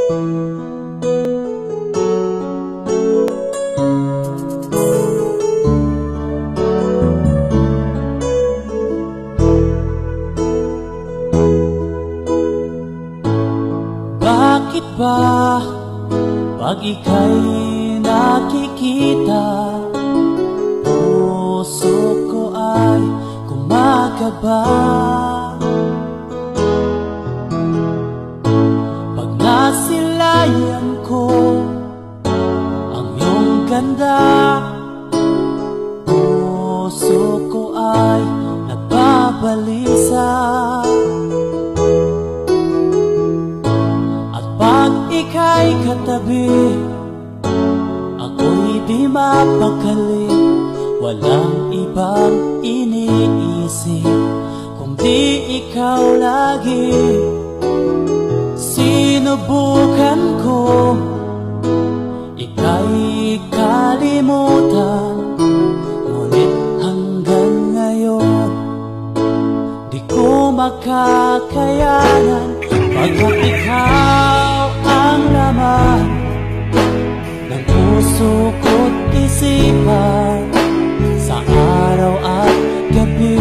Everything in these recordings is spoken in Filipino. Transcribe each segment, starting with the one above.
Bakit ba pag ika'y nakikita, puso ko ay kumakaba? Pag nasilayan ko ang iyong ganda, puso ko ay nagbabalisa. Pag ika'y katabi, ako'y di mapakali. Walang ibang iniisip kundi ikaw lagi. Sinubukan ko ika'y kalimutan, ngunit hanggang ngayon di ko makakayanan. Pagkat ikaw ang laman ng puso ko't isipan, sa araw at gabi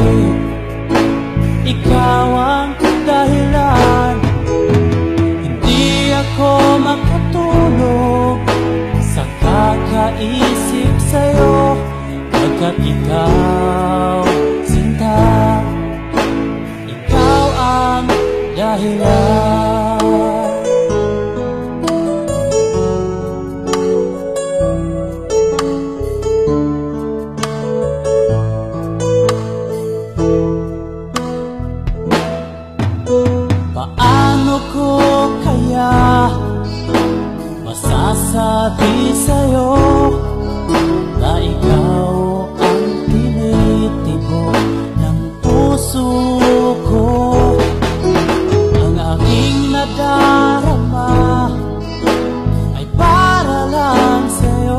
ikaw ang dahilan. Hindi ako makatulog sa kakaisip sa'yo, pagkat ikaw, sinta, ikaw ang dahilan. Paano ko kaya masasabi sa'yo na ikaw ang tinitibok ng puso ko? Ang aking nadarama ay para lang sa'yo.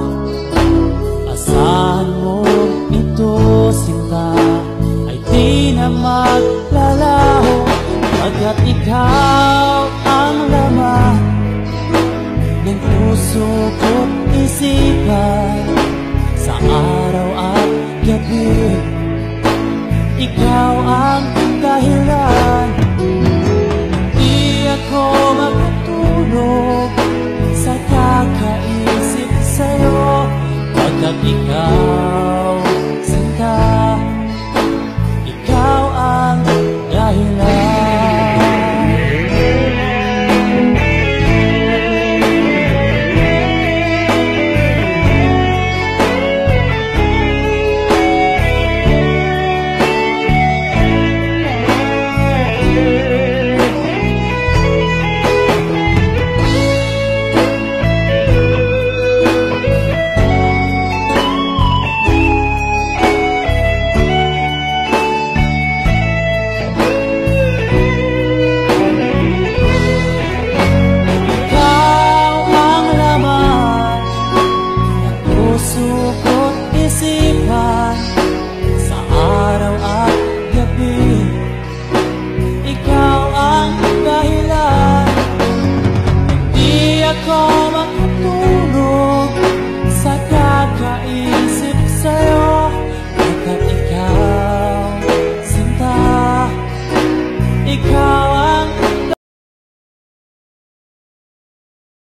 Asahan mo ito, sinta, ay di na maglalaho. Pagkat ikaw ang laman ng puso ko't isipan, sa araw at gabi ikaw ang dahilan. Di ako makatulog sa kakaisip sa'yo, pagkat ikaw